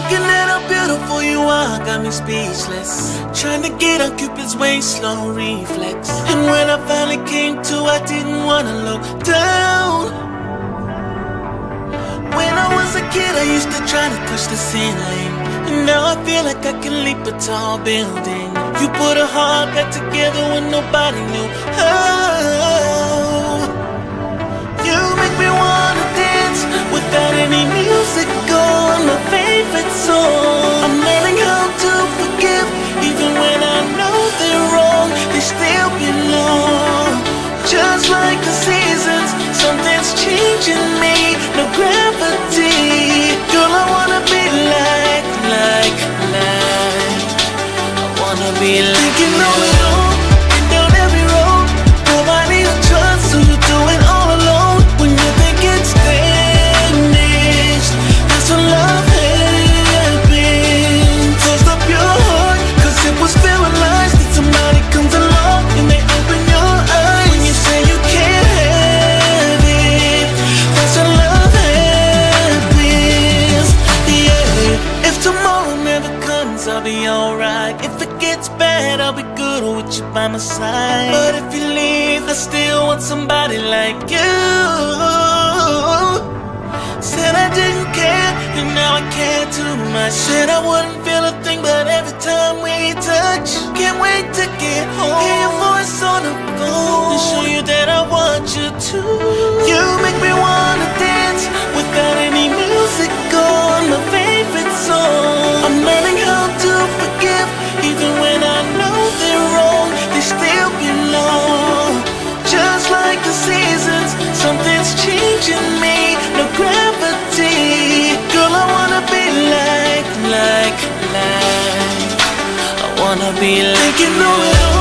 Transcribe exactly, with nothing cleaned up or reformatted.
Looking at how beautiful you are got me speechless. Trying to get on Cupid's way, slow reflex. And when I finally came to, I didn't wanna look down. When I was a kid, I used to try to touch the ceiling, and now I feel like I can leap a tall building. You put a heart back together when nobody knew how. You make me wanna dance without any music on. My favorite song. I'm learning how to forgive, even when I know they're wrong. They still belong. Just like the seasons, something's changing me. No gravity. Girl, I wanna be like, like, like. I wanna be like you know it all. And down every road, nobody to trust, so you do it all alone. When you think it's finished, that's when love happens. Close up your heart, cause it was feeling lies. That somebody comes along and they open your eyes. When you say you can't have it, that's when love happens. Yeah. If tomorrow never comes, I'll be alright. If it gets bad, I'll be good with you by my side. But if you leave, I still want somebody like you. Said I didn't care, and now I care too much. Said I wouldn't feel a thing, but every time we touch, can't wait to get home. Hear your voice on the phone and show you that I want you to. You make me wanna dance without any music on. My favorite song. I'm learning how to forgive, even when I know they're wrong. They still belong. Just like the seasons, something's changing me. No gravity. Girl, I wanna be like, like, like. I wanna be like you know it all.